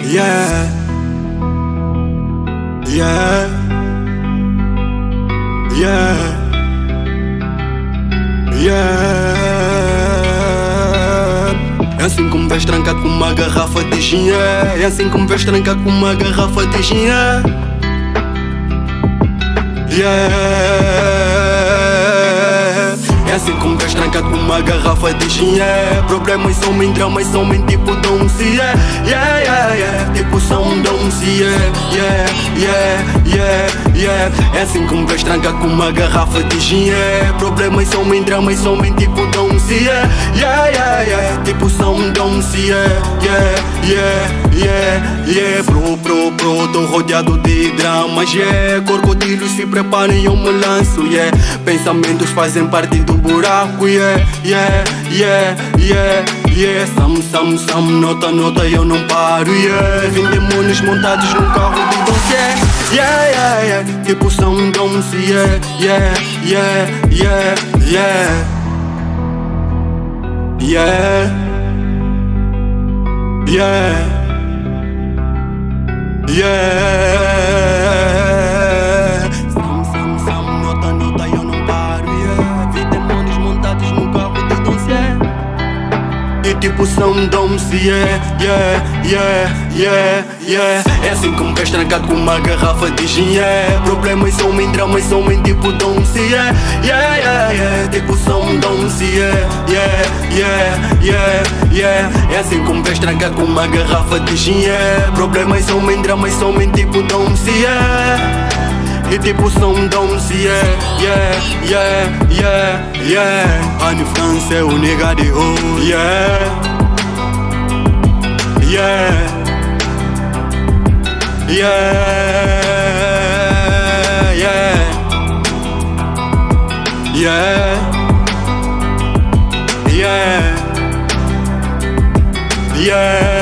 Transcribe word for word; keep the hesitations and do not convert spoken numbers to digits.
Yeah, yeah, yeah, yeah. É assim como vês trancado com uma garrafa de gin, é assim como vês trancado com uma garrafa de gin, é. Yeah. É assim como vês trancado com uma garrafa de gin, é. Problemas somem, dramas somem, tipo dom se é. Yeah, yeah, yeah. Tipo são dom se é. Yeah, yeah, yeah, yeah. É assim como vês trancado com uma garrafa de gin, é. Problemas somem, dramas somem, tipo dom se é. Yeah, yeah, yeah. Tipo são dom se é. Yeah, yeah, yeah, yeah. Pro, pro, pro, tô rodeado de dramas, yeah. Crocodilos se preparem, eu me lanço, yeah. Pensamentos fazem parte do buraco, yeah, yeah, yeah, yeah, yeah. Sam, sam, sam, nota, nota, eu não paro, yeah. Vim demônios montados num carro de doce, yeah, yeah, yeah, yeah. Tipo são doce, yeah, yeah, yeah, yeah, yeah, yeah, yeah, yeah. Sam, sam, sam, nota, nota, eu não paro, yeah. Vi demônios montados num carro de doce, yeah. E tipo são doce, yeah, yeah, yeah, yeah, yeah. É assim como vês trancado com uma garrafa de gin, yeah. Problemas somem, dramas somem, tipo doce, yeah, yeah, yeah, yeah. Tipo são doce, yeah, yeah, yeah, yeah, yeah. É assim como vês trancado com uma garrafa de gin, yeah. Problemas somem, dramas somem, tipo doce, yeah. E tipo são doce, yeah, yeah, yeah, yeah, yeah. Anne France é o nega de ouro, yeah, yeah, yeah, yeah, yeah, yeah, yeah.